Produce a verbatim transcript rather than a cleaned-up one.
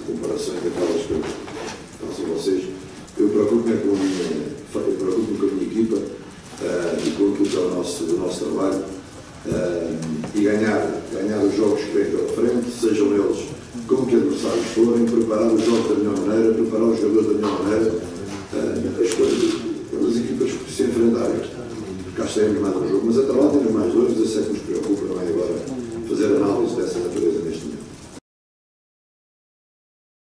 comparações daquelas que façam vocês. Eu preocupo-me com a minha, eu preocupo-me com a minha equipa uh, e com aquilo que é o nosso, o nosso trabalho uh, e ganhar, ganhar os jogos que vêm pela frente, sejam eles como que adversários forem, preparar os jogos da melhor maneira, preparar os jogadores da melhor maneira, uh, as coisas, as equipas que se enfrentarem. Cá estaremos mais um jogo, mas até lá temos mais dois, esse é que nos preocupa.